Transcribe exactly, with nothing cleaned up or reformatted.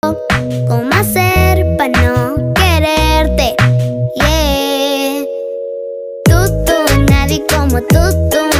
¿Cómo hacer para no quererte? Yeah. Tú, tú, nadie como tú, tú.